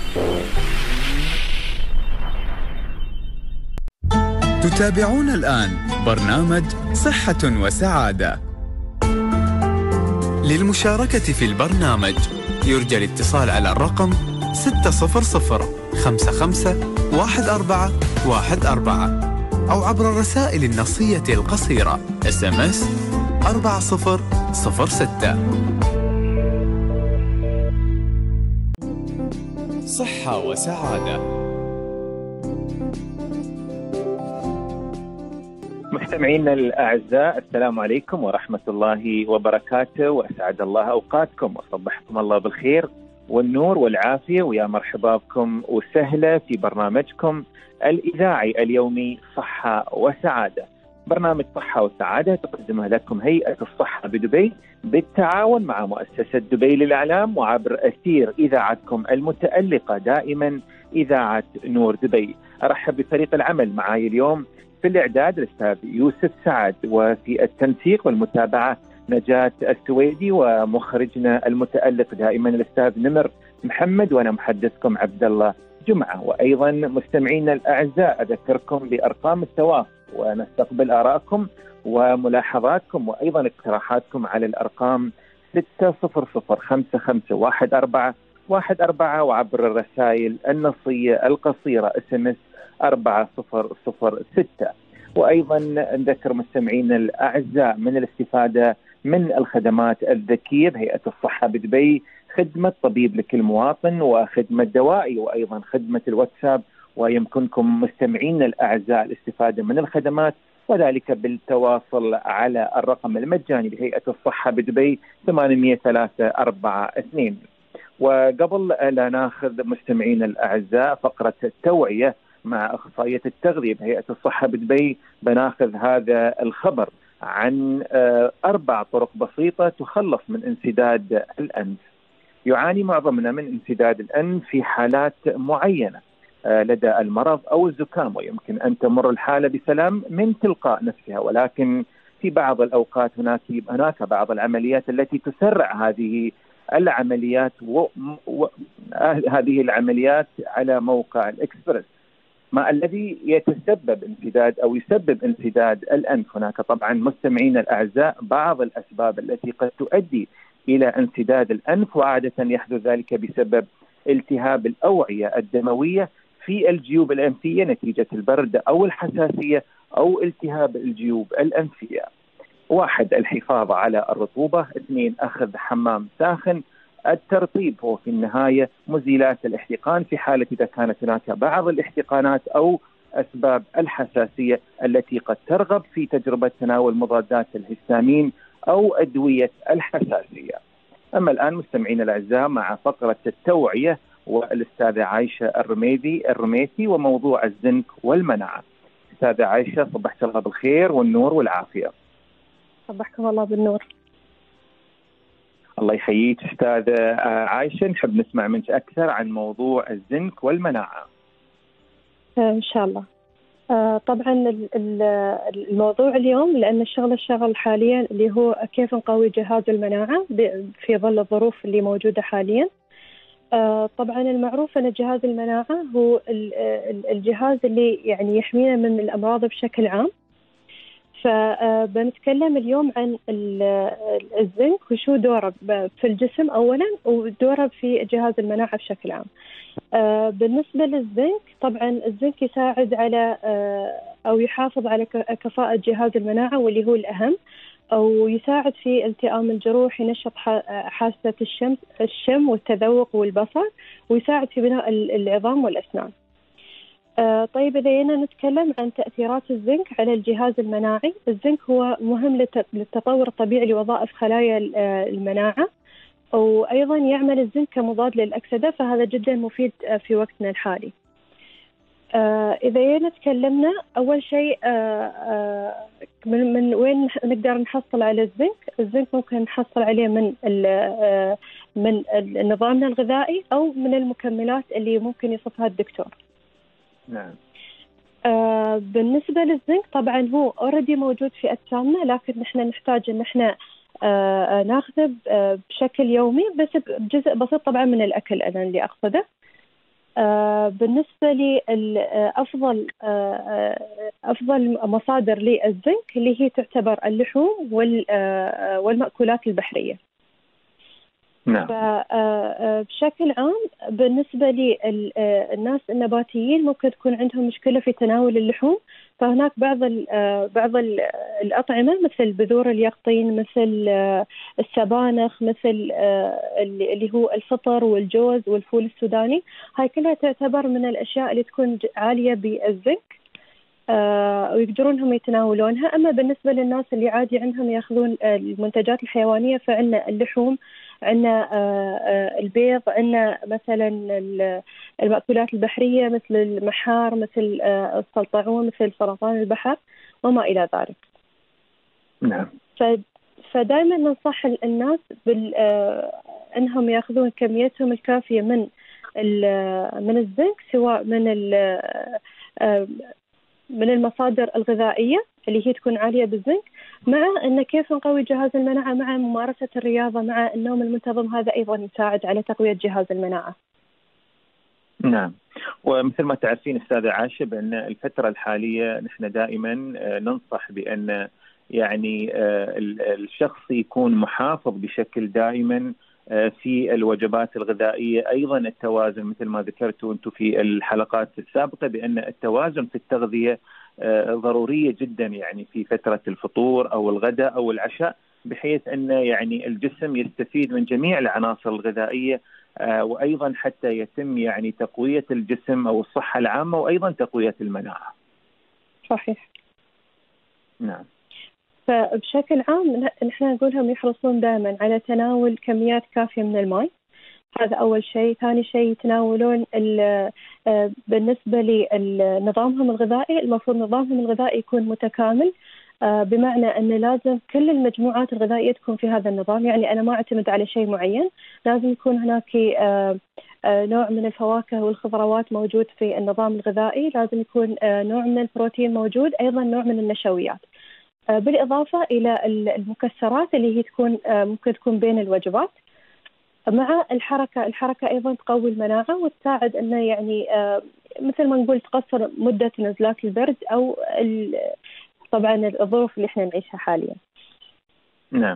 تتابعون الآن برنامج صحة وسعادة. للمشاركة في البرنامج يرجى الاتصال على الرقم 600 55 1414 أو عبر الرسائل النصية القصيرة SMS 4006. صحة وسعادة. مستمعينا الأعزاء، السلام عليكم ورحمة الله وبركاته، وأسعد الله أوقاتكم وصبحكم الله بالخير والنور والعافية، ويا مرحبا بكم وسهلا في برنامجكم الإذاعي اليومي صحة وسعادة. برنامج صحة وسعادة تقدمه لكم هيئة الصحة بدبي بالتعاون مع مؤسسة دبي للإعلام وعبر أثير إذاعتكم المتألقة دائما إذاعة نور دبي. أرحب بفريق العمل معي اليوم في الإعداد الأستاذ يوسف سعد، وفي التنسيق والمتابعة نجاة السويدي، ومخرجنا المتألق دائما الأستاذ نمر محمد، وأنا محدثكم عبد الله جمعة. وأيضا مستمعينا الأعزاء أذكركم بأرقام التواصل، ونستقبل آراءكم وملاحظاتكم وأيضا اقتراحاتكم على الأرقام 600551414 وعبر الرسائل النصية القصيرة SMS 4006. وأيضا نذكر مستمعينا الأعزاء من الاستفادة من الخدمات الذكية بهيئة الصحة بدبي، خدمة طبيب لكل مواطن وخدمة دوائي وأيضا خدمة الواتساب، ويمكنكم مستمعينا الأعزاء الاستفادة من الخدمات وذلك بالتواصل على الرقم المجاني لهيئة الصحة بدبي 80342. وقبل لا ناخذ مستمعينا الأعزاء فقرة التوعية مع أخصائية التغذية بهيئة الصحة بدبي، بناخذ هذا الخبر عن 4 طرق بسيطة تخلص من انسداد الأنف. يعاني معظمنا من انسداد الأنف في حالات معينة لدى المرض أو الزكام، ويمكن أن تمر الحالة بسلام من تلقاء نفسها، ولكن في بعض الأوقات هناك بعض العمليات التي تسرع هذه العمليات هذه العمليات على موقع الإكسبرس، ما الذي يتسبب انسداد أو يسبب انسداد الأنف. هناك طبعا مستمعينا الأعزاء بعض الأسباب التي قد تؤدي إلى انسداد الأنف، وعادة يحدث ذلك بسبب التهاب الأوعية الدموية في الجيوب الأنفية نتيجة البرد أو الحساسية أو التهاب الجيوب الأنفية. 1 الحفاظ على الرطوبة. 2 أخذ حمام ساخن. الترطيب هو في النهاية مزيلات الاحتقان في حالة إذا كانت هناك بعض الاحتقانات أو أسباب الحساسية التي قد ترغب في تجربة تناول مضادات الهستامين أو أدوية الحساسية. أما الآن مستمعين الأعزاء مع فقرة التوعية والأستاذة عائشة الرميثي وموضوع الزنك والمناعة. أستاذة عائشة، صبحت الله بالخير والنور والعافية. صبحكم الله بالنور. الله يحييك أستاذة عائشة، نحب نسمع منك أكثر عن موضوع الزنك والمناعة. إن شاء الله. طبعا الموضوع اليوم لأن الشغل حاليا اللي هو كيف نقوي جهاز المناعة في ظل الظروف اللي موجودة حاليا. طبعا المعروف أن جهاز المناعة هو الجهاز اللي يعني يحمينا من الأمراض بشكل عام. فبنتكلم اليوم عن الزنك وشو دوره في الجسم أولا ودوره في جهاز المناعة بشكل عام. بالنسبة للزنك، طبعا الزنك يساعد على أو يحافظ على كفاءة جهاز المناعة واللي هو الأهم، أو يساعد في التئام الجروح، ينشط حاسة الشم والتذوق والبصر، ويساعد في بناء العظام والأسنان. طيب إذا نتكلم عن تأثيرات الزنك على الجهاز المناعي، الزنك هو مهم للتطور الطبيعي لوظائف خلايا المناعة، وأيضا يعمل الزنك كمضاد للأكسدة، فهذا جدا مفيد في وقتنا الحالي. إذا نتكلمنا أول شيء من وين نقدر نحصل على الزنك. الزنك ممكن نحصل عليه من نظامنا الغذائي أو من المكملات اللي ممكن يصفها الدكتور. نعم. بالنسبة للزنك طبعا هو أوريدي موجود في أجسامنا، لكن نحن نحتاج إن احنا ناخذه بشكل يومي، بس بجزء بسيط طبعا من الأكل أنا اللي أقصده. بالنسبة لي أفضل مصادر للزنك اللي هي تعتبر اللحوم والمأكولات البحرية. نعم. بشكل عام بالنسبة لي الناس النباتيين ممكن تكون عندهم مشكلة في تناول اللحوم، فهناك بعض الأطعمة مثل بذور اليقطين، مثل السبانخ، مثل اللي هو الفطر والجوز والفول السوداني، هاي كلها تعتبر من الأشياء اللي تكون عالية بالزنك ويقدرون هم يتناولونها. أما بالنسبة للناس اللي عادي عندهم يأخذون المنتجات الحيوانية، فعندنا اللحوم، عندنا البيض، عندنا مثلا المأكولات البحرية مثل المحار، مثل السلطعون، مثل سرطان البحر وما إلى ذلك. نعم. فدائما ننصح الناس أنهم يأخذون كميتهم الكافية من الزنك، سواء من المصادر الغذائية اللي هي تكون عالية بالزنك، مع أن كيف نقوي جهاز المناعة مع ممارسة الرياضة مع النوم المنتظم، هذا أيضا يساعد على تقوية جهاز المناعة. نعم. ومثل ما تعرفين أستاذة عائشة بأن الفترة الحالية نحن دائما ننصح بأن يعني الشخص يكون محافظ بشكل دائما في الوجبات الغذائية. أيضا التوازن مثل ما ذكرتوا أنتم في الحلقات السابقة بأن التوازن في التغذية ضرورية جدا، يعني في فترة الفطور أو الغداء أو العشاء، بحيث أن يعني الجسم يستفيد من جميع العناصر الغذائية، وأيضا حتى يتم يعني تقوية الجسم أو الصحة العامة، وأيضا تقوية المناعة. صحيح. نعم. فبشكل عام نحن نقولهم يحرصون دائما على تناول كميات كافية من الماء، هذا أول شيء. ثاني شيء يتناولون بالنسبة لنظامهم الغذائي، المفروض نظامهم الغذائي يكون متكامل، بمعنى أن لازم كل المجموعات الغذائية تكون في هذا النظام. يعني أنا ما أعتمد على شيء معين، لازم يكون هناك نوع من الفواكه والخضروات موجود في النظام الغذائي، لازم يكون نوع من البروتين موجود، أيضا نوع من النشويات، بالإضافة إلى المكسرات اللي هي ممكن تكون بين الوجبات، مع الحركة أيضا تقوي المناعة وتساعد أنه يعني مثل ما نقول تقصر مدة نزلات البرد أو طبعا الظروف اللي احنا نعيشها حاليا. نعم.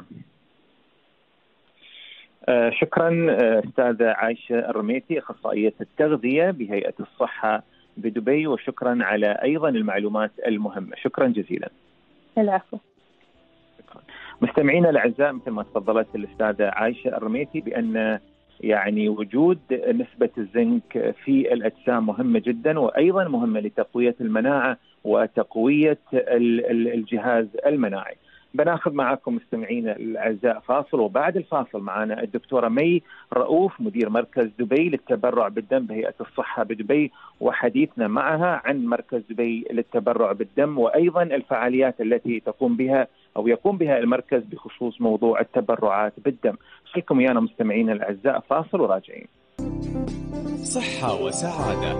شكرا أستاذة عائشة الرميتي، أخصائية التغذية بهيئة الصحة بدبي، وشكرا على أيضا المعلومات المهمة. شكرا جزيلا. العفو. مستمعينا الأعزاء، مثل ما تفضلت الأستاذة عائشة الرميتي بأن يعني وجود نسبة الزنك في الأجسام مهمة جدا، وأيضا مهمة لتقوية المناعة وتقوية الجهاز المناعي. بناخذ معكم مستمعينا الأعزاء فاصل، وبعد الفاصل معنا الدكتورة مي رؤوف مدير مركز دبي للتبرع بالدم بهيئة الصحة بدبي، وحديثنا معها عن مركز دبي للتبرع بالدم وأيضا الفعاليات التي تقوم بها أو يقوم بها المركز بخصوص موضوع التبرعات بالدم. خليكم ويانا مستمعينا الأعزاء فاصل وراجعين. صحة وسعادة.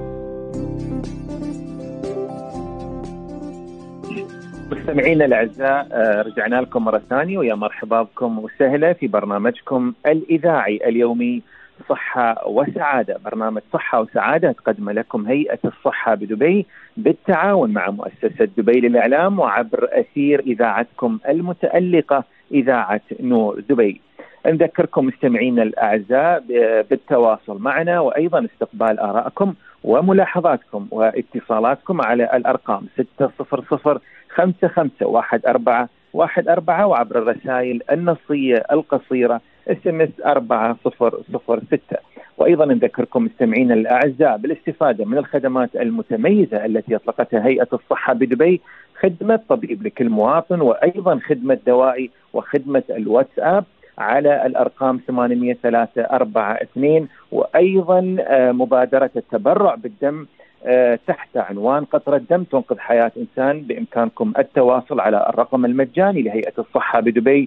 مستمعينا الأعزاء، رجعنا لكم مرة ثانية، ويا مرحبا بكم وسهلا في برنامجكم الإذاعي اليومي صحة وسعادة. برنامج صحة وسعادة تقدم لكم هيئة الصحة بدبي بالتعاون مع مؤسسة دبي للإعلام وعبر أثير إذاعتكم المتألقة إذاعة نور دبي. نذكركم مستمعينا الأعزاء بالتواصل معنا، وأيضا استقبال آرائكم وملاحظاتكم واتصالاتكم على الأرقام 600-551414 وعبر الرسائل النصية القصيرة SMS 4006. وأيضا نذكركم مستمعينا الأعزاء بالاستفادة من الخدمات المتميزة التي أطلقتها هيئة الصحة بدبي، خدمة طبيب لكل مواطن، وأيضا خدمة دوائي وخدمة الواتساب على الأرقام 80342، وأيضا مبادرة التبرع بالدم تحت عنوان قطرة دم تنقذ حياة إنسان. بإمكانكم التواصل على الرقم المجاني لهيئة الصحة بدبي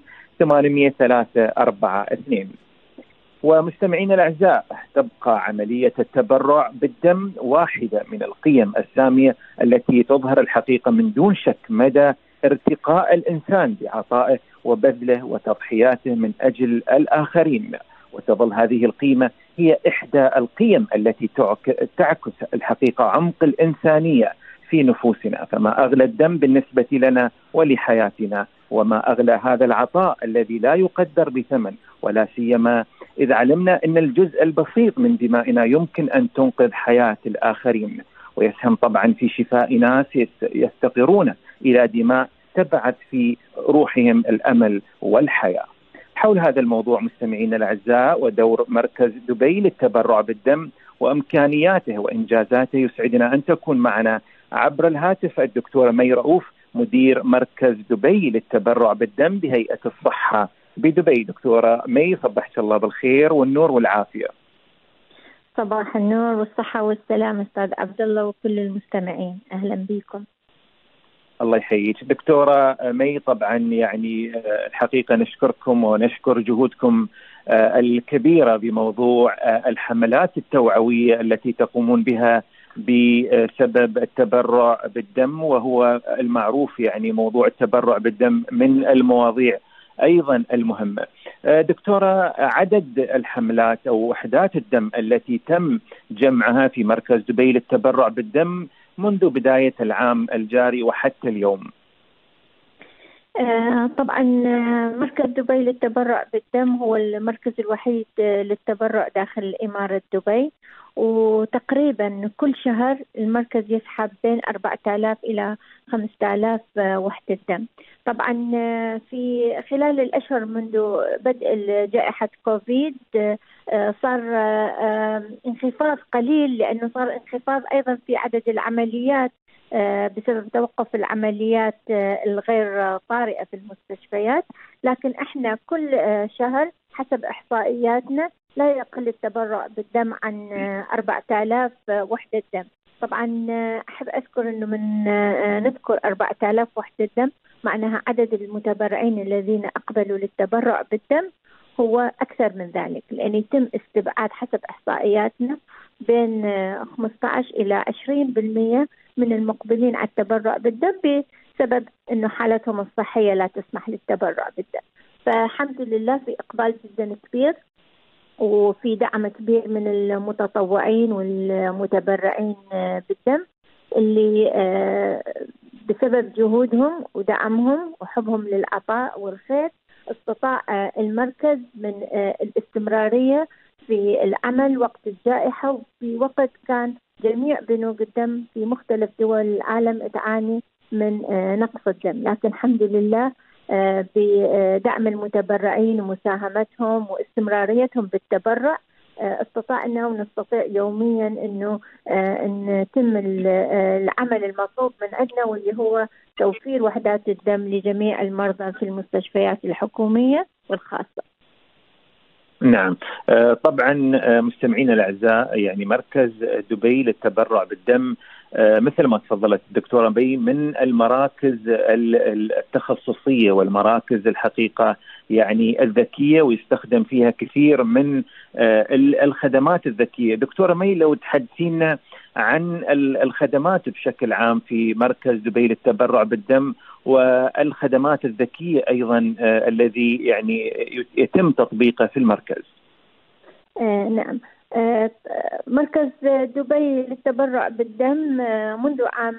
80342. ومستمعينا الأعزاء، تبقى عملية التبرع بالدم واحدة من القيم السامية التي تظهر الحقيقة من دون شك مدى ارتقاء الإنسان بعطائه وبذله وتضحياته من أجل الآخرين. وتظل هذه القيمة هي إحدى القيم التي تعكس الحقيقة عمق الإنسانية في نفوسنا. فما أغلى الدم بالنسبة لنا ولحياتنا، وما أغلى هذا العطاء الذي لا يقدر بثمن، ولا سيما إذا علمنا أن الجزء البسيط من دمائنا يمكن أن تنقذ حياة الآخرين، ويسهم طبعا في شفاء ناس يفتقرون إلى دماء تبعث في روحهم الأمل والحياة. حول هذا الموضوع مستمعينا الأعزاء ودور مركز دبي للتبرع بالدم وإمكانياته وإنجازاته، يسعدنا أن تكون معنا عبر الهاتف الدكتورة مي رؤوف، مدير مركز دبي للتبرع بالدم بهيئة الصحة بدبي. دكتورة مي، صبحت الله بالخير والنور والعافية. صباح النور والصحة والسلام أستاذ عبد الله وكل المستمعين، أهلا بكم. الله يحييك دكتورة مي. طبعا يعني الحقيقة نشكركم ونشكر جهودكم الكبيرة بموضوع الحملات التوعوية التي تقومون بها بسبب التبرع بالدم، وهو المعروف يعني موضوع التبرع بالدم من المواضيع أيضا المهمة. دكتورة، عدد الحملات أو وحدات الدم التي تم جمعها في مركز دبي للتبرع بالدم منذ بداية العام الجاري وحتى اليوم؟ طبعا مركز دبي للتبرع بالدم هو المركز الوحيد للتبرع داخل إمارة دبي، وتقريبا كل شهر المركز يسحب بين 4000 إلى 5000 وحدة دم. طبعا في خلال الأشهر منذ بدء جائحة كوفيد صار انخفاض قليل، لأنه صار انخفاض أيضا في عدد العمليات بسبب توقف العمليات الغير طارئة في المستشفيات. لكن احنا كل شهر حسب إحصائياتنا لا يقل التبرع بالدم عن 4000 وحدة دم. طبعا أحب أذكر أنه من نذكر 4000 وحدة دم معناها عدد المتبرعين الذين أقبلوا للتبرع بالدم هو أكثر من ذلك، لأن يتم استبعاد حسب إحصائياتنا بين 15 إلى 20% من المقبلين على التبرع بالدم بسبب أنه حالتهم الصحية لا تسمح للتبرع بالدم. فالحمد لله في إقبال جدا كبير وفي دعم كبير من المتطوعين والمتبرعين بالدم اللي بسبب جهودهم ودعمهم وحبهم للعطاء والخير استطاع المركز من الاستمرارية في العمل وقت الجائحة، وفي وقت كان جميع بنوك الدم في مختلف دول العالم تعاني من نقص الدم. لكن الحمد لله بدعم المتبرعين ومساهمتهم واستمراريتهم بالتبرع نستطيع يوميا انه نتم العمل المطلوب من عندنا، واللي هو توفير وحدات الدم لجميع المرضى في المستشفيات الحكومية والخاصة. نعم، طبعا مستمعينا الأعزاء، يعني مركز دبي للتبرع بالدم مثل ما تفضلت الدكتورة مي من المراكز التخصصية والمراكز الحقيقة يعني الذكية، ويستخدم فيها كثير من الخدمات الذكية. دكتورة مي، لو تحدثينا عن الخدمات بشكل عام في مركز دبي للتبرع بالدم والخدمات الذكية أيضا الذي يعني يتم تطبيقه في المركز. نعم، مركز دبي للتبرع بالدم منذ عام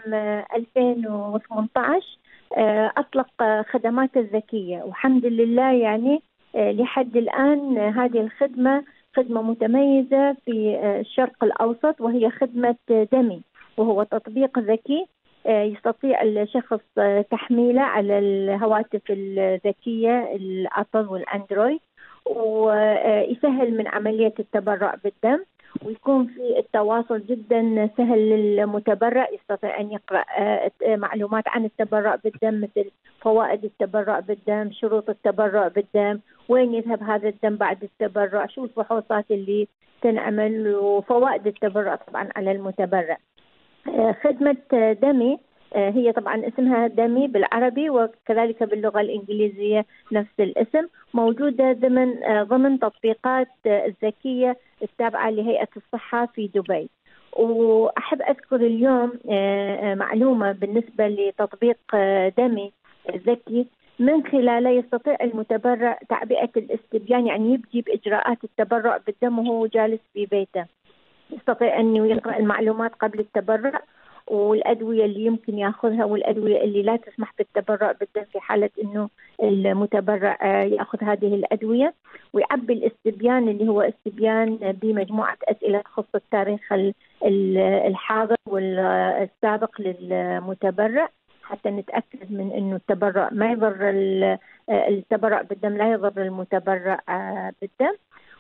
2018 أطلق خدمات الذكية، والحمد لله يعني لحد الآن هذه الخدمة خدمة متميزة في الشرق الأوسط، وهي خدمة دمي، وهو تطبيق ذكي يستطيع الشخص تحميله على الهواتف الذكية الأبل والأندرويد، ويسهل من عملية التبرع بالدم، ويكون في التواصل جدا سهل للمتبرع. يستطيع أن يقرأ معلومات عن التبرع بالدم مثل فوائد التبرع بالدم، شروط التبرع بالدم، وين يذهب هذا الدم بعد التبرع، شو الفحوصات اللي تنعمل، وفوائد التبرع طبعا على المتبرع. خدمة دمي هي طبعا اسمها دمي بالعربي وكذلك باللغة الإنجليزية نفس الاسم، موجودة ضمن تطبيقات الذكية التابعة لهيئة الصحة في دبي. وأحب أذكر اليوم معلومة بالنسبة لتطبيق دمي الذكي، من خلاله يستطيع المتبرع تعبئة الاستبيان، يعني يبدي بإجراءات التبرع بالدم وهو جالس في بيته. يستطيع أنه يقرأ المعلومات قبل التبرع، والأدوية اللي يمكن يأخذها والأدوية اللي لا تسمح بالتبرع بالدم في حالة أنه المتبرع يأخذ هذه الأدوية، ويعبي الاستبيان اللي هو استبيان بمجموعة أسئلة تخص التاريخ الحاضر والسابق للمتبرع، حتى نتأكد من أنه التبرع ما يضر التبرع بالدم لا يضر المتبرع بالدم.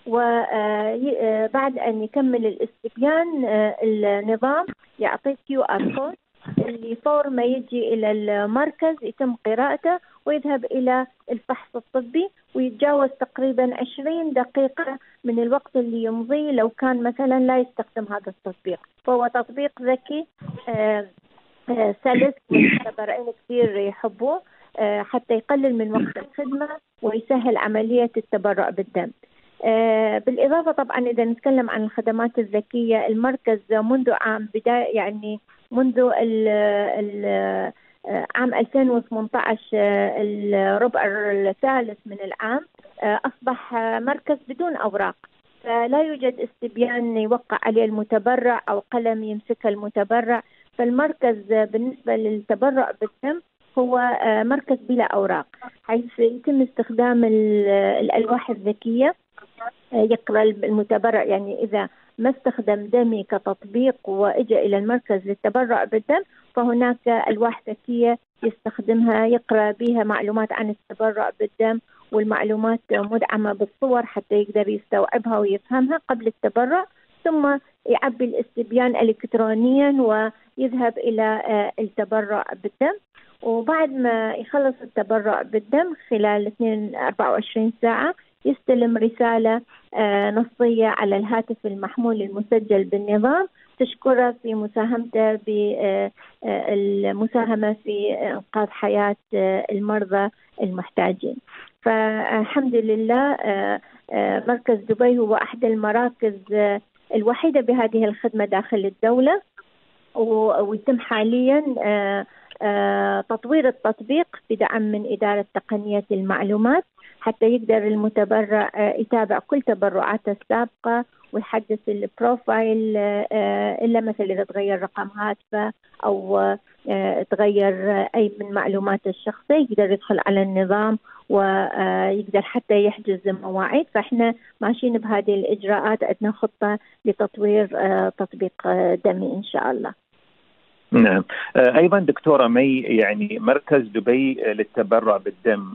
وبعد أن يكمل الاستبيان النظام يعطي QR كود اللي فور ما يجي إلى المركز يتم قراءته ويذهب إلى الفحص الطبي، ويتجاوز تقريبا 20 دقيقة من الوقت اللي يمضي لو كان مثلا لا يستخدم هذا التطبيق. فهو تطبيق ذكي سلس، والمتبرعين كثير يحبوه حتى يقلل من وقت الخدمة ويسهل عملية التبرع بالدم. بالإضافة طبعا إذا نتكلم عن الخدمات الذكية، المركز منذ عام بداية يعني منذ عام 2018 الربع الثالث من العام أصبح مركز بدون أوراق، فلا يوجد استبيان يوقع عليه المتبرع أو قلم يمسكه المتبرع. فالمركز بالنسبة للتبرع بالدم هو مركز بلا أوراق، حيث يتم استخدام الألواح الذكية. يقرأ المتبرع يعني إذا ما استخدم دمي كتطبيق وإجا إلى المركز للتبرع بالدم، فهناك ألواح ذكية يستخدمها يقرأ بها معلومات عن التبرع بالدم، والمعلومات مدعمة بالصور حتى يقدر يستوعبها ويفهمها قبل التبرع، ثم يعبي الاستبيان إلكترونيا ويذهب إلى التبرع بالدم. وبعد ما يخلص التبرع بالدم خلال 24 ساعة يستلم رسالة نصية على الهاتف المحمول المسجل بالنظام تشكره في مساهمته بالمساهمة في إنقاذ حياة المرضى المحتاجين. فالحمد لله مركز دبي هو أحد المراكز الوحيدة بهذه الخدمة داخل الدولة، ويتم حاليا تطوير التطبيق بدعم من إدارة تقنية المعلومات حتى يقدر المتبرع يتابع كل تبرعاته السابقة ويحدث البروفايل، إلا مثلا إذا تغير رقم هاتفه أو تغير أي من معلوماته الشخصية يقدر يدخل على النظام ويقدر حتى يحجز مواعيد. فإحنا ماشيين بهذه الإجراءات، عندنا خطة لتطوير تطبيق دمي إن شاء الله. نعم. أيضا دكتورة مي، يعني مركز دبي للتبرع بالدم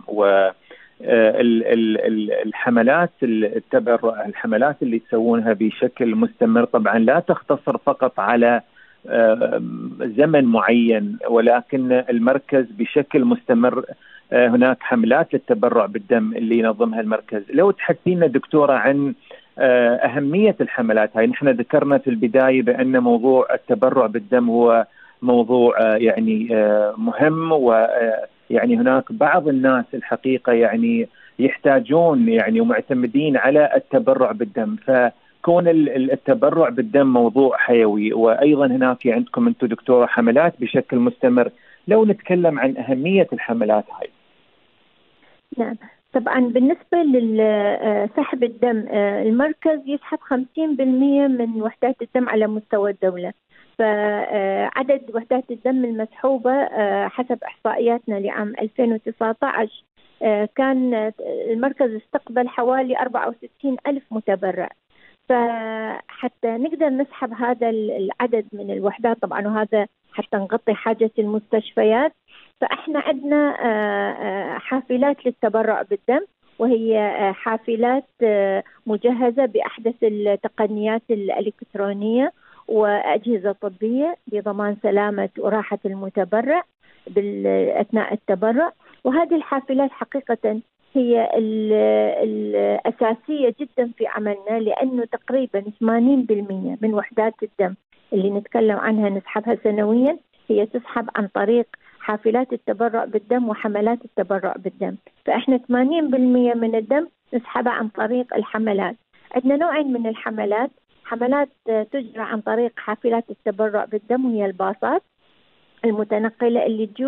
الحملات التبرع، الحملات اللي تسوونها بشكل مستمر طبعا لا تختصر فقط على زمن معين، ولكن المركز بشكل مستمر هناك حملات للتبرع بالدم اللي ينظمها المركز. لو تحدثينا دكتورة عن أهمية الحملات هاي. نحن ذكرنا في البداية بأن موضوع التبرع بالدم هو موضوع يعني مهم، ويعني هناك بعض الناس الحقيقة يعني يحتاجون يعني ومعتمدين على التبرع بالدم، فكون التبرع بالدم موضوع حيوي. وأيضا هناك عندكم أنتم دكتورة حملات بشكل مستمر، لو نتكلم عن أهمية الحملات هاي. نعم طبعا بالنسبة لسحب الدم المركز يسحب 50% من وحدات الدم على مستوى الدولة. فعدد وحدات الدم المسحوبة حسب إحصائياتنا لعام 2019 كان المركز استقبل حوالي 64 ألف متبرع. فحتى نقدر نسحب هذا العدد من الوحدات طبعا، وهذا حتى نغطي حاجة المستشفيات، فإحنا عندنا حافلات للتبرع بالدم، وهي حافلات مجهزة بأحدث التقنيات الإلكترونية وأجهزة طبية لضمان سلامة وراحة المتبرع أثناء التبرع. وهذه الحافلات حقيقة هي الأساسية جدا في عملنا، لأنه تقريبا 80% من وحدات الدم اللي نتكلم عنها نسحبها سنويا هي تسحب عن طريق حافلات التبرع بالدم وحملات التبرع بالدم. فإحنا 80% من الدم نسحبها عن طريق الحملات. عندنا نوعين من الحملات، حملات تجرى عن طريق حافلات التبرع بالدم وهي الباصات المتنقلة اللي تجوب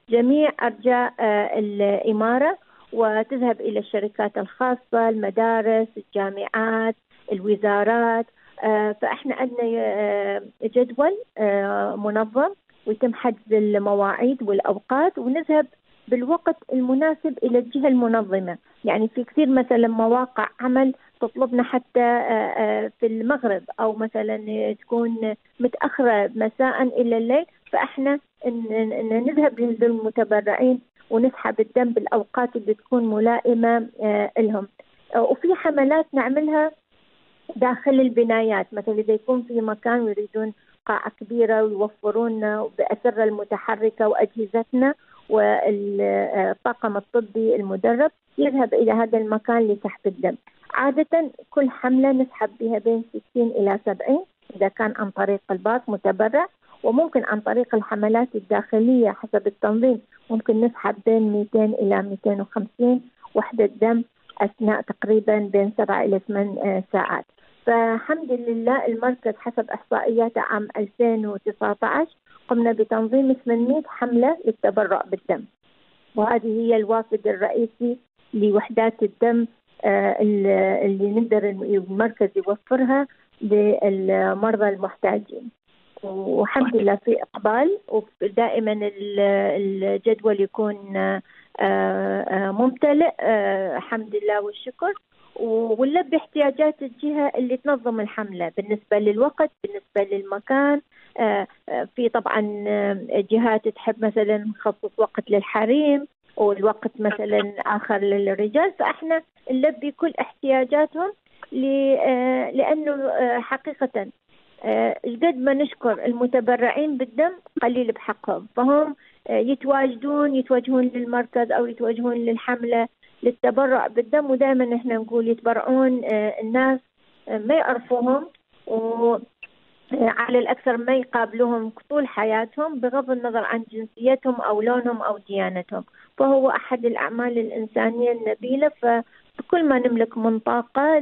جميع أرجاء الإمارة، وتذهب إلى الشركات الخاصة، المدارس، الجامعات، الوزارات. فإحنا عندنا جدول منظم، ويتم حجز المواعيد والأوقات، ونذهب بالوقت المناسب إلى الجهة المنظمة. يعني في كثير مثلا مواقع عمل تطلبنا حتى في المغرب، أو مثلا تكون متأخرة مساء إلى الليل، فإحنا نذهب للمتبرعين ونسحب الدم بالأوقات اللي تكون ملائمة لهم. وفي حملات نعملها داخل البنايات، مثلا إذا يكون في مكان ويريدون قاعة كبيرة ويوفرون بأسرة المتحركة وأجهزتنا والطاقم الطبي المدرب، يذهب إلى هذا المكان لسحب الدم. عادة كل حملة نسحب بها بين 60 إلى 70 إذا كان عن طريق الباص متبرع، وممكن عن طريق الحملات الداخلية حسب التنظيم ممكن نسحب بين 200 إلى 250 وحدة دم أثناء تقريبا بين 7 إلى 8 ساعات. فالحمد لله المركز حسب إحصائيات عام 2019 قمنا بتنظيم 800 حملة للتبرع بالدم، وهذه هي الوافد الرئيسي لوحدات الدم اللي نقدر المركز يوفرها للمرضى المحتاجين. والحمد لله في إقبال، ودائما الجدول يكون ممتلئ الحمد لله والشكر، ونلبي احتياجات الجهة اللي تنظم الحملة بالنسبة للوقت، بالنسبة للمكان. في طبعا جهات تحب مثلا نخصص وقت للحريم والوقت مثلا آخر للرجال، فإحنا نلبي كل احتياجاتهم لأنه حقيقة قد ما نشكر المتبرعين بالدم قليل بحقهم، فهم يتوجهون للمركز أو يتوجهون للحملة للتبرع بالدم. ودائما احنا نقول يتبرعون الناس ما يعرفوهم، وعلى الأكثر ما يقابلوهم طول حياتهم بغض النظر عن جنسيتهم أو لونهم أو ديانتهم. فهو أحد الأعمال الإنسانية النبيلة، فكل ما نملك من طاقة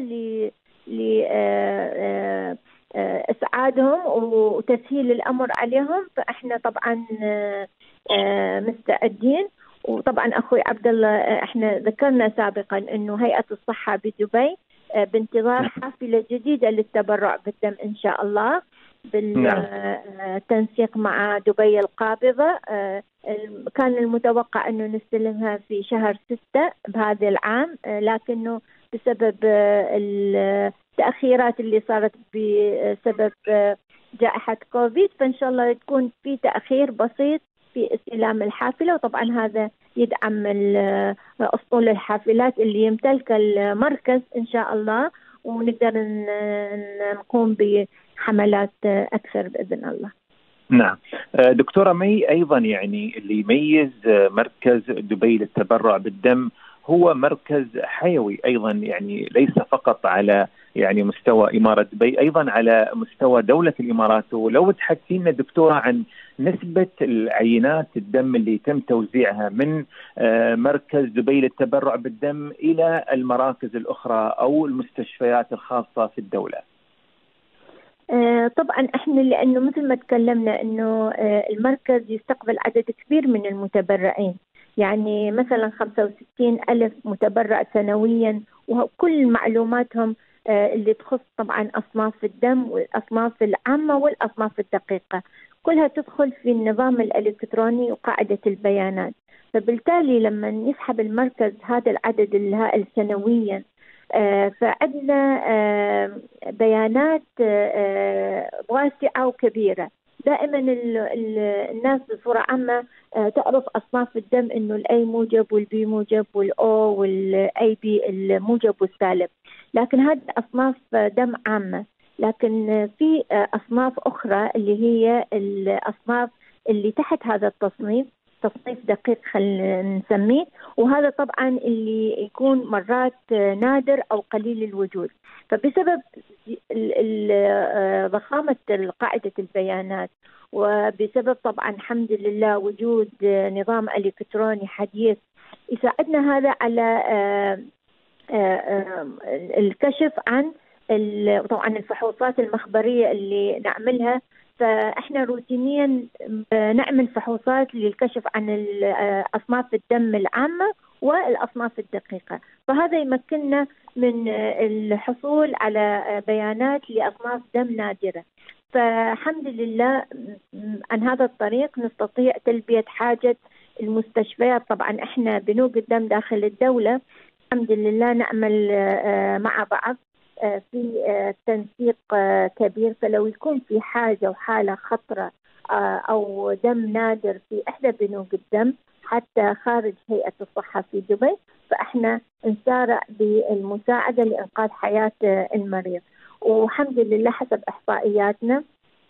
إسعادهم وتسهيل الأمر عليهم فإحنا طبعا مستعدين. وطبعا أخوي عبد الله إحنا ذكرنا سابقا إنه هيئة الصحة بدبي بانتظار حافلة جديدة للتبرع بالدم إن شاء الله، بالتنسيق مع دبي القابضة. كان المتوقع أنه نستلمها في شهر 6 بهذا العام، لكنه بسبب التأخيرات اللي صارت بسبب جائحة كوفيد، فإن شاء الله تكون في تأخير بسيط في استلام الحافلة. وطبعا هذا يدعم أسطول الحافلات اللي يمتلك المركز إن شاء الله، ونقدر نقوم بحملات أكثر بإذن الله. نعم دكتورة مي، أيضا يعني اللي يميز مركز دبي للتبرع بالدم هو مركز حيوي أيضا، يعني ليس فقط على يعني مستوى إمارة دبي، أيضا على مستوى دولة الإمارات. ولو تحدثينا دكتورة عن نسبة العينات الدم اللي تم توزيعها من مركز دبي للتبرع بالدم إلى المراكز الأخرى أو المستشفيات الخاصة في الدولة. طبعا احنا لأنه مثل ما تكلمنا انه المركز يستقبل عدد كبير من المتبرعين، يعني مثلا 65,000 متبرع سنويا، وكل معلوماتهم اللي تخص طبعا أصناف الدم والأصناف العامة والأصناف الدقيقة كلها تدخل في النظام الإلكتروني وقاعدة البيانات. فبالتالي لما يسحب المركز هذا العدد الهائل سنويا فعندنا بيانات واسعة وكبيرة. دائما الناس بصورة عامة تعرف أصناف الدم إنه الأي موجب والبي موجب والأو والأي بي الموجب والسالب، لكن هذه أصناف دم عامة. لكن في أصناف أخرى اللي هي الأصناف اللي تحت هذا التصنيف، تصنيف دقيق خلينا نسميه، وهذا طبعا اللي يكون مرات نادر أو قليل الوجود. فبسبب ضخامة قاعدة البيانات، وبسبب طبعا الحمد لله وجود نظام إلكتروني حديث يساعدنا هذا على الكشف عن طبعا الفحوصات المخبرية اللي نعملها. فإحنا روتينيا نعمل فحوصات للكشف عن أصناف الدم العامة والأصناف الدقيقة، فهذا يمكننا من الحصول على بيانات لأصناف دم نادرة. فالحمد لله عن هذا الطريق نستطيع تلبية حاجة المستشفيات. طبعا احنا بنوك الدم داخل الدولة الحمد لله نعمل مع بعض في تنسيق كبير، فلو يكون في حاجة وحالة خطرة أو دم نادر في إحدى بنوك الدم حتى خارج هيئة الصحة في دبي، فإحنا نسارع بالمساعدة لإنقاذ حياة المريض. والحمد لله حسب إحصائياتنا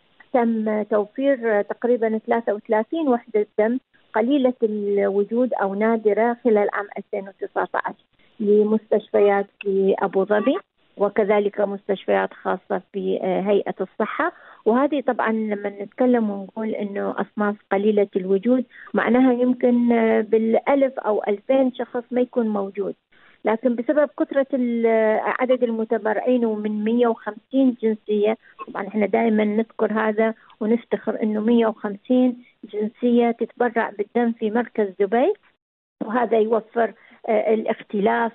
تم توفير تقريبا 33 وحدة دم قليلة الوجود أو نادرة خلال عام 2019 لمستشفيات في أبو ظبي وكذلك مستشفيات خاصة في هيئة الصحة. وهذه طبعا لما نتكلم ونقول إنه أصناف قليلة الوجود معناها يمكن بالألف أو 2000 شخص ما يكون موجود، لكن بسبب كثرة عدد المتبرعين ومن 150 جنسية، طبعا احنا دائما نذكر هذا ونفتخر إنه 150 جنسية تتبرع بالدم في مركز دبي، وهذا يوفر الاختلاف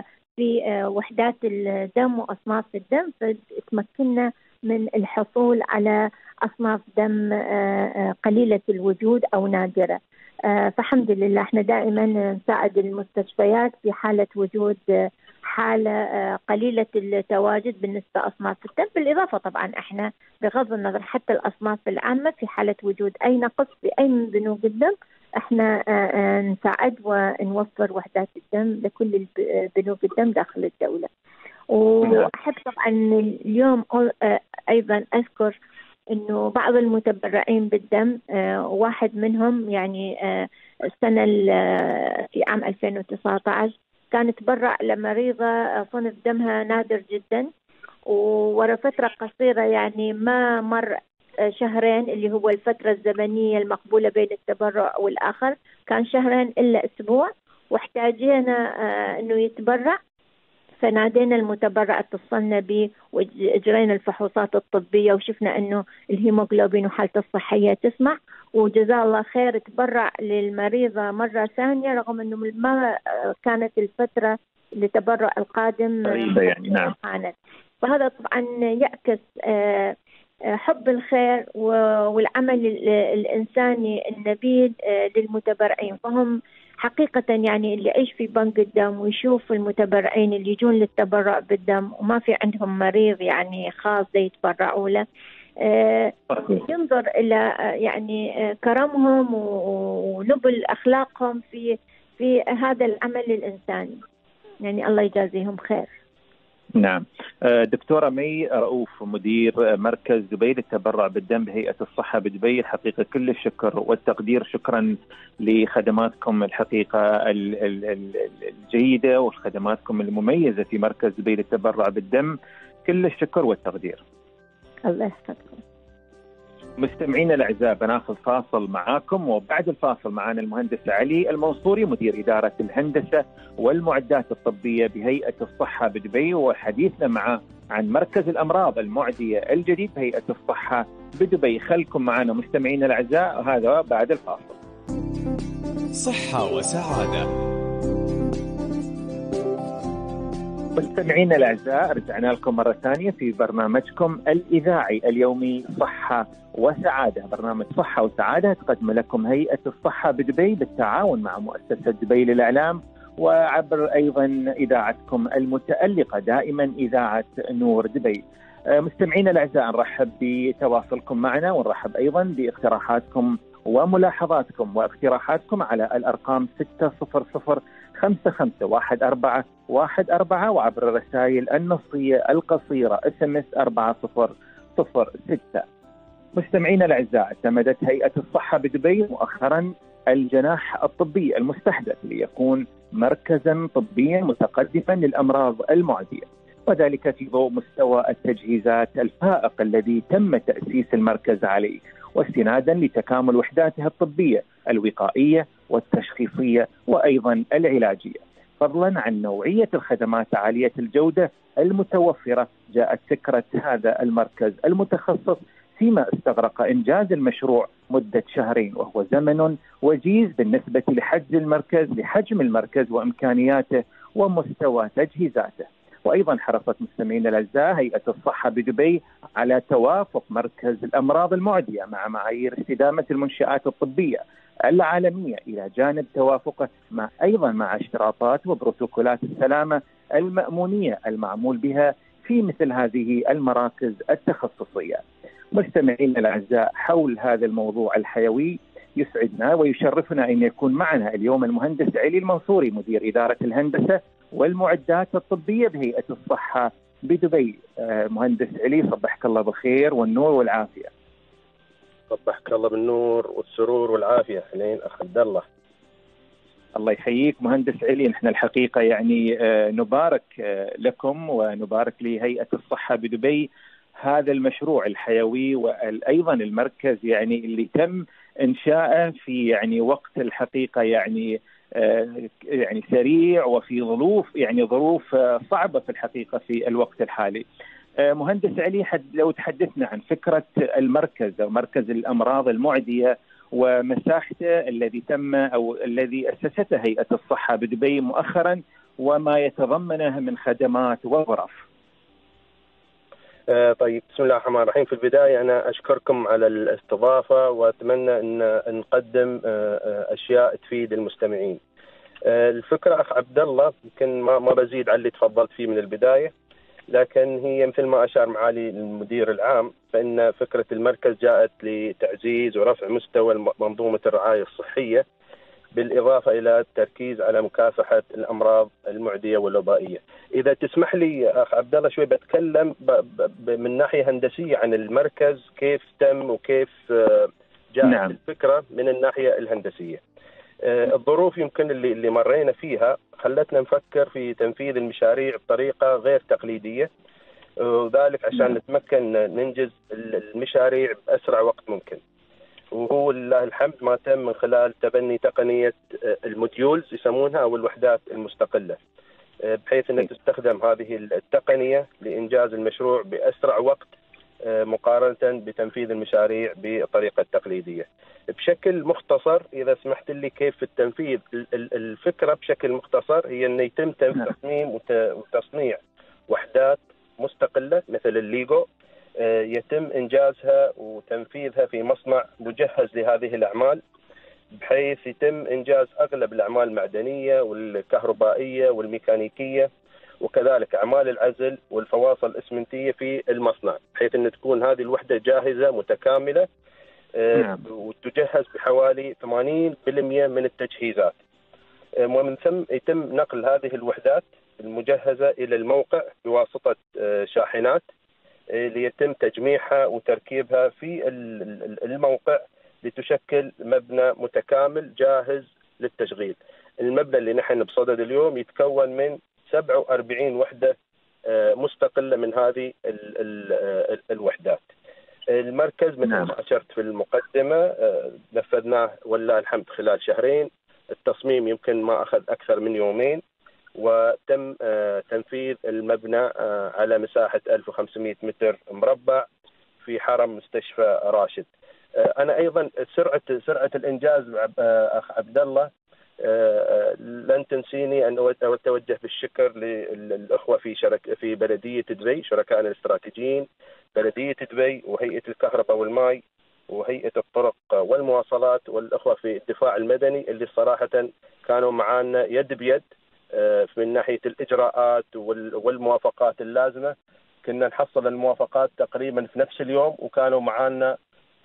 في وحدات الدم وأصناف الدم، فتمكننا من الحصول على أصناف دم قليلة الوجود أو نادرة. فالحمد لله احنا دائما نساعد المستشفيات في حالة وجود حالة قليلة التواجد بالنسبة لأصناف الدم، بالإضافة طبعا احنا بغض النظر حتى الأصناف العامة في حالة وجود أي نقص في أي من بنوك الدم احنا نساعد ونوفر وحدات الدم لكل بنوك الدم داخل الدولة. وأحب طبعا اليوم أيضا أذكر إنه بعض المتبرعين بالدم واحد منهم يعني السنة في عام 2019 كانت تبرع لمريضة صنف دمها نادر جدا، وورا فترة قصيرة يعني ما مر شهرين اللي هو الفترة الزمنية المقبولة بين التبرع والآخر، كان شهرين إلا أسبوع، واحتاجينا إنه يتبرع، فنادينا المتبرع اتصلنا به وأجرينا الفحوصات الطبية وشفنا إنه الهيموغلوبين وحالته الصحية تسمح، وجزاه الله خير تبرع للمريضة مرة ثانية رغم إنه ما كانت الفترة لتبرع القادم يعني نعم. فهذا طبعا يعكس حب الخير والعمل الإنساني النبيل للمتبرعين. فهم حقيقة يعني اللي يعيش في بنك الدم ويشوف المتبرعين اللي يجون للتبرع بالدم وما في عندهم مريض يعني خاص يتبرعوا له، ينظر إلى يعني كرمهم ونبل أخلاقهم في هذا العمل الإنساني، يعني الله يجازيهم خير. نعم. دكتورة مي رؤوف مدير مركز دبي للتبرع بالدم بهيئة الصحة بدبي، الحقيقة كل الشكر والتقدير، شكرا لخدماتكم الحقيقة الجيدة وخدماتكم المميزة في مركز دبي للتبرع بالدم، كل الشكر والتقدير. الله يحفظكم. مستمعينا الأعزاء بناخذ فاصل معاكم، وبعد الفاصل معنا المهندس علي المنصوري مدير إدارة الهندسة والمعدات الطبية بهيئة الصحة بدبي، وحديثنا معه عن مركز الأمراض المعدية الجديد بهيئة الصحة بدبي. خلكم معنا مستمعينا الأعزاء، هذا بعد الفاصل. صحة وسعادة. مستمعينا الأعزاء رجعنا لكم مرة ثانية في برنامجكم الإذاعي اليومي صحة وسعادة. برنامج صحة وسعادة تقدم لكم هيئة الصحة بدبي بالتعاون مع مؤسسة دبي للإعلام، وعبر أيضا إذاعتكم المتألقة دائما إذاعة نور دبي. مستمعينا الأعزاء نرحب بتواصلكم معنا، ونرحب أيضا باقتراحاتكم وملاحظاتكم واقتراحاتكم على الأرقام 600551414 وعبر الرسائل النصية القصيرة SMS 4006. مستمعينا الأعزاء، اعتمدت هيئة الصحة بدبي مؤخرا الجناح الطبي المستحدث ليكون مركزا طبيا متقدما للأمراض المعدية، وذلك في ضوء مستوى التجهيزات الفائق الذي تم تأسيس المركز عليه، واستنادا لتكامل وحداته الطبية الوقائية والتشخيصية وأيضا العلاجية. فضلا عن نوعية الخدمات عالية الجودة المتوفرة، جاءت فكرة هذا المركز المتخصص فيما استغرق إنجاز المشروع مدة شهرين، وهو زمن وجيز بالنسبة لحجم المركز وإمكانياته ومستوى تجهيزاته. وأيضا حرصت مستمعينا الأعزاء هيئة الصحة بدبي على توافق مركز الأمراض المعدية مع معايير استدامة المنشآت الطبية العالمية، إلى جانب توافقه أيضا مع اشتراطات وبروتوكولات السلامة المأمونية المعمول بها في مثل هذه المراكز التخصصية. مستمعينا الأعزاء، حول هذا الموضوع الحيوي يسعدنا ويشرفنا أن يكون معنا اليوم المهندس علي المنصوري، مدير إدارة الهندسة والمعدات الطبية بهيئة الصحة بدبي. مهندس علي، صبحك الله بالخير والنور والعافية. صبحك الله بالنور والسرور والعافية. حنين أخ عبد الله. الله يحييك مهندس علي. نحن الحقيقة يعني نبارك لكم ونبارك لهيئة الصحة بدبي هذا المشروع الحيوي، وأيضا المركز يعني اللي تم إنشاءه في يعني وقت الحقيقة يعني سريع، وفي ظروف صعبة في الحقيقة في الوقت الحالي. مهندس علي، لو تحدثنا عن فكرة المركز أو مركز الأمراض المعدية ومساحته الذي أسسته هيئة الصحة بدبي مؤخرا، وما يتضمنه من خدمات وغرف. طيب، بسم الله الرحمن الرحيم. في البداية أنا أشكركم على الاستضافة، وأتمنى أن نقدم أشياء تفيد المستمعين. الفكرة أخ عبد الله يمكن ما بزيد على اللي تفضلت فيه من البداية، لكن هي مثل ما أشار معالي المدير العام، فإن فكرة المركز جاءت لتعزيز ورفع مستوى منظومة الرعاية الصحية، بالإضافة إلى التركيز على مكافحة الأمراض المعدية والوبائية. إذا تسمح لي أخ عبد الله شوي بتكلم من ناحية هندسية عن المركز، كيف تم وكيف جاءت الفكرة من الناحية الهندسية. الظروف يمكن اللي مرينا فيها خلتنا نفكر في تنفيذ المشاريع بطريقة غير تقليدية، وذلك عشان نتمكن ننجز المشاريع بأسرع وقت ممكن. وهو لله الحمد ما تم من خلال تبني تقنية الموديولز يسمونها، أو الوحدات المستقلة، بحيث أن تستخدم هذه التقنية لإنجاز المشروع بأسرع وقت مقارنة بتنفيذ المشاريع بطريقة تقليدية. بشكل مختصر إذا سمحت لي كيف التنفيذ، الفكرة بشكل مختصر هي أن يتم تصميم وتصنيع وحدات مستقلة مثل الليجو، يتم إنجازها وتنفيذها في مصنع مجهز لهذه الأعمال، بحيث يتم إنجاز أغلب الأعمال المعدنية والكهربائية والميكانيكية، وكذلك أعمال العزل والفواصل الإسمنتية في المصنع، بحيث أن تكون هذه الوحدة جاهزة متكاملة وتجهز بحوالي 80% من التجهيزات. ومن ثم يتم نقل هذه الوحدات المجهزة إلى الموقع بواسطة شاحنات ليتم تجميعها وتركيبها في الموقع لتشكل مبنى متكامل جاهز للتشغيل. المبنى اللي نحن بصدد اليوم يتكون من 47 وحدة مستقلة من هذه الوحدات. المركز مثل ما أشرت في المقدمة نفذناه والله الحمد خلال شهرين. التصميم يمكن ما أخذ أكثر من يومين، وتم تنفيذ المبنى على مساحة 1500 متر مربع في حرم مستشفى راشد. أنا أيضا سرعة الإنجاز أخ عبد الله لن تنسيني أن أتوجه بالشكر للأخوة في بلدية دبي، شركائنا الاستراتيجيين، بلدية دبي وهيئة الكهرباء والماء وهيئة الطرق والمواصلات، والأخوة في الدفاع المدني اللي صراحة كانوا معنا يد بيد من ناحية الإجراءات والموافقات اللازمة. كنا نحصل الموافقات تقريبا في نفس اليوم، وكانوا معنا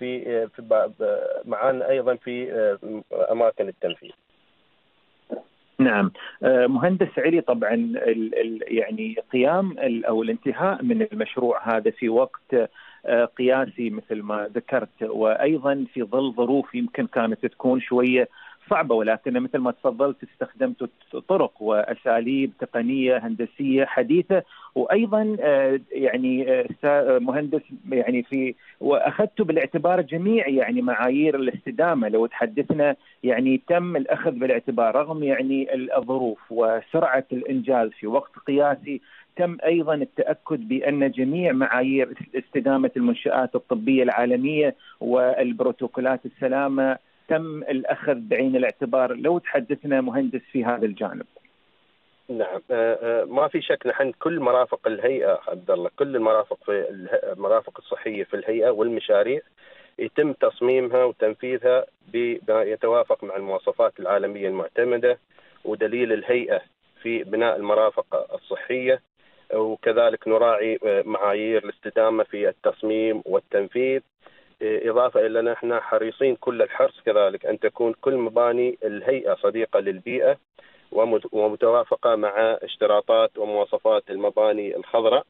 معنا أيضا في أماكن التنفيذ. نعم مهندس علي، طبعا يعني قيام أو الانتهاء من المشروع هذا في وقت قياسي مثل ما ذكرت، وأيضا في ظل ظروف يمكن كانت تكون شوية صعبة، ولكن مثل ما تفضلت استخدمت طرق وأساليب تقنية هندسية حديثة، وأيضا يعني مهندس يعني وأخذت بالاعتبار جميع يعني معايير الاستدامة. لو تحدثنا يعني تم الأخذ بالاعتبار رغم يعني الظروف وسرعة الإنجاز في وقت قياسي، تم أيضا التأكد بأن جميع معايير استدامة المنشآت الطبية العالمية والبروتوكولات السلامة تم الأخذ بعين الاعتبار. لو تحدثنا مهندس في هذا الجانب. نعم، ما في شك، نحن كل مرافق الهيئة عبد الله، كل المرافق في المرافق الصحية في الهيئة والمشاريع يتم تصميمها وتنفيذها بما يتوافق مع المواصفات العالمية المعتمدة ودليل الهيئة في بناء المرافق الصحية، وكذلك نراعي معايير الاستدامة في التصميم والتنفيذ، إضافة إلى أن نحن حريصين كل الحرص كذلك أن تكون كل مباني الهيئة صديقة للبيئة ومتوافقة مع اشتراطات ومواصفات المباني الخضراء،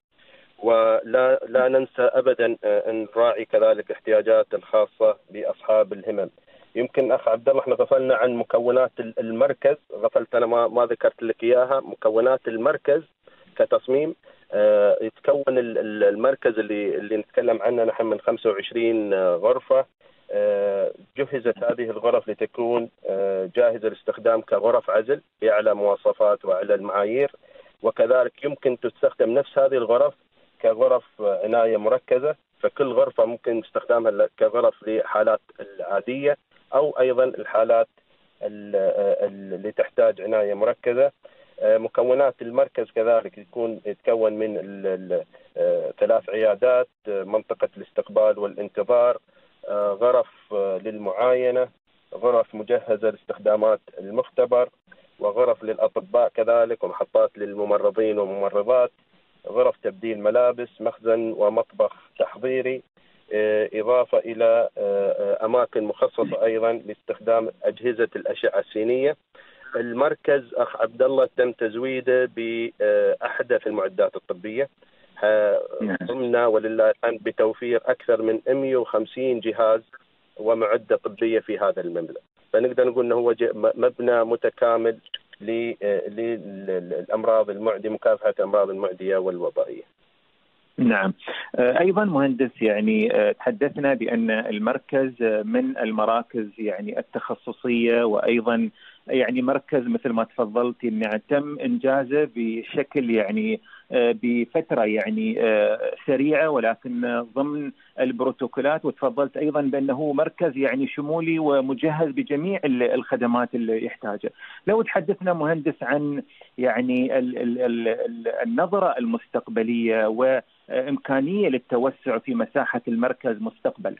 ولا ننسى أبدا أن نراعي كذلك احتياجات الخاصة بأصحاب الهمم. يمكن أخ عبد الله احنا غفلنا عن مكونات المركز، غفلت أنا ما ذكرت لك إياها. مكونات المركز كتصميم، يتكون المركز اللي نتكلم عنه نحن من 25 غرفة. جهزت هذه الغرف لتكون جاهزة للاستخدام كغرف عزل بأعلى مواصفات وأعلى المعايير، وكذلك يمكن تستخدم نفس هذه الغرف كغرف عناية مركزة، فكل غرفة ممكن استخدامها كغرف لحالات العادية أو أيضا الحالات اللي تحتاج عناية مركزة. مكونات المركز كذلك يتكون من 3 عيادات، منطقة الاستقبال والانتظار، غرف للمعاينة، غرف مجهزة لاستخدامات المختبر، وغرف للأطباء كذلك، ومحطات للممرضين والممرضات، غرف تبديل ملابس، مخزن ومطبخ تحضيري، إضافة إلى أماكن مخصصة أيضا لاستخدام أجهزة الأشعة السينية. المركز أخ عبد الله تم تزويده بأحدث المعدات الطبية، قمنا ولله الحمد بتوفير أكثر من 150 جهاز ومعدة طبية في هذا المبنى، فنقدر نقول أنه هو مبنى متكامل للأمراض المعدية، مكافحة الأمراض المعدية والوبائية. نعم، أيضا مهندس يعني تحدثنا بأن المركز من المراكز يعني التخصصية، وأيضا يعني مركز مثل ما تفضلت يعني تم إنجازه بشكل يعني بفترة يعني سريعة، ولكن ضمن البروتوكولات، وتفضلت أيضا بأنه مركز يعني شمولي ومجهز بجميع الخدمات اللي يحتاجها. لو تحدثنا مهندس عن يعني النظرة المستقبلية وإمكانية للتوسع في مساحة المركز مستقبلا.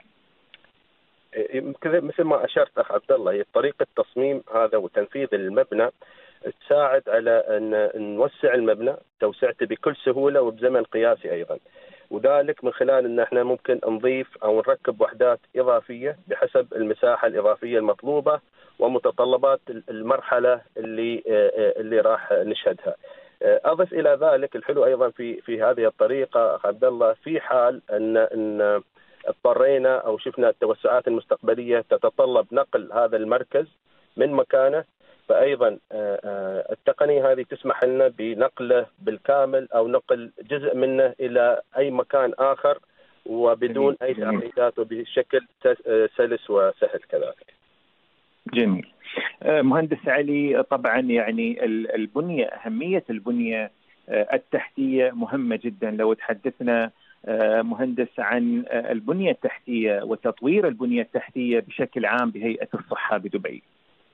مثل ما أشرت أخ عبد الله، طريقة تصميم هذا وتنفيذ المبنى تساعد على أن نوسع المبنى توسعته بكل سهولة وبزمن قياسي أيضا، وذلك من خلال أن احنا ممكن نضيف أو نركب وحدات إضافية بحسب المساحة الإضافية المطلوبة ومتطلبات المرحلة اللي راح نشهدها. أضف إلى ذلك الحلو أيضا في هذه الطريقة أخ عبد الله، في حال أن اضطرينا أو شفنا التوسعات المستقبلية تتطلب نقل هذا المركز من مكانه، فأيضا التقنية هذه تسمح لنا بنقله بالكامل أو نقل جزء منه إلى أي مكان آخر وبدون أي تعقيدات وبشكل سلس وسهل كذلك. جميل. مهندس علي، طبعا يعني البنية، أهمية البنية التحتية مهمة جدا. لو تحدثنا مهندس عن البنية التحتية وتطوير البنية التحتية بشكل عام بهيئة الصحة بدبي.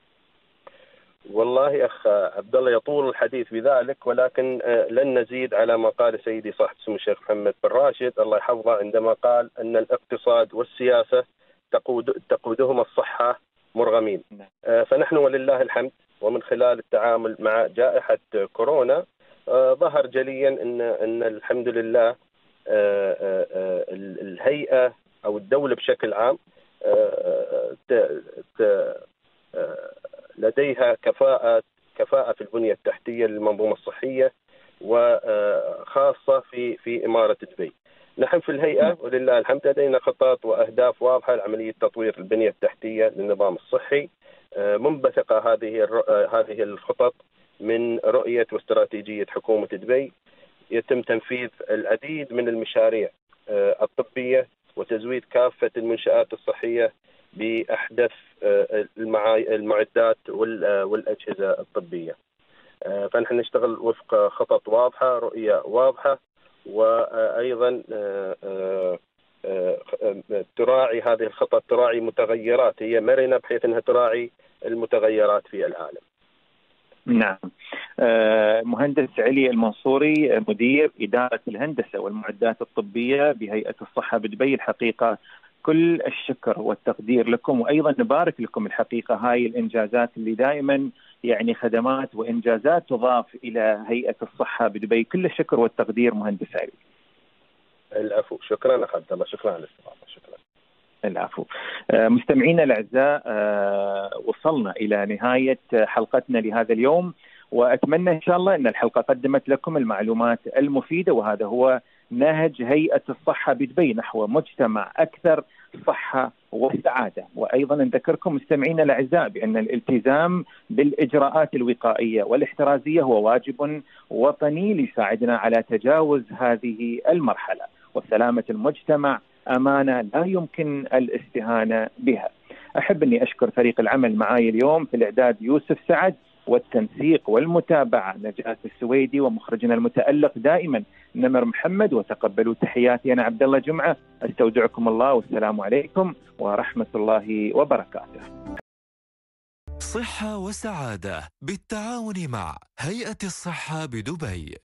والله أخ عبد الله يطول الحديث بذلك، ولكن لن نزيد على ما قال سيدي صاحب السمو الشيخ محمد بن راشد الله يحفظه عندما قال أن الاقتصاد والسياسة تقودهما الصحة مرغمين. فنحن ولله الحمد ومن خلال التعامل مع جائحة كورونا ظهر جليا أن الحمد لله الهيئة أو الدولة بشكل عام لديها كفاءة في البنية التحتية للمنظومة الصحية، وخاصة في إمارة دبي. نحن في الهيئة ولله الحمد لدينا خطط وأهداف واضحة لعملية تطوير البنية التحتية للنظام الصحي، منبثقة هذه الخطط من رؤية واستراتيجية حكومة دبي. يتم تنفيذ العديد من المشاريع الطبية وتزويد كافة المنشآت الصحية بأحدث المعدات والأجهزة الطبية. فنحن نشتغل وفق خطط واضحة، رؤية واضحة، وأيضا تراعي هذه الخطط، تراعي متغيرات، هي مرنة بحيث أنها تراعي المتغيرات في العالم. نعم. مهندس علي المنصوري، مدير إدارة الهندسة والمعدات الطبية بهيئة الصحة بدبي، الحقيقة كل الشكر والتقدير لكم، وأيضا نبارك لكم الحقيقة هاي الإنجازات اللي دائما يعني خدمات وإنجازات تضاف إلى هيئة الصحة بدبي. كل الشكر والتقدير مهندس علي. العفو، شكرا أخ عبد الله، شكرا على الاستضافة. شكرا. العفو. مستمعينا الأعزاء، وصلنا إلى نهاية حلقتنا لهذا اليوم، وأتمنى إن شاء الله أن الحلقة قدمت لكم المعلومات المفيدة، وهذا هو نهج هيئة الصحة بدبي نحو مجتمع أكثر صحة وسعادة. وأيضا نذكركم مستمعينا الأعزاء بأن الالتزام بالإجراءات الوقائية والاحترازية هو واجب وطني ليساعدنا على تجاوز هذه المرحلة، وسلامة المجتمع أمانة لا يمكن الاستهانة بها. أحب أني أشكر فريق العمل معي اليوم في الإعداد يوسف سعد، والتنسيق والمتابعة نجاة السويدي، ومخرجنا المتألق دائما نمر محمد. وتقبلوا تحياتي، أنا عبد الله جمعة، أستودعكم الله، والسلام عليكم ورحمة الله وبركاته. صحة وسعادة بالتعاون مع هيئة الصحة بدبي.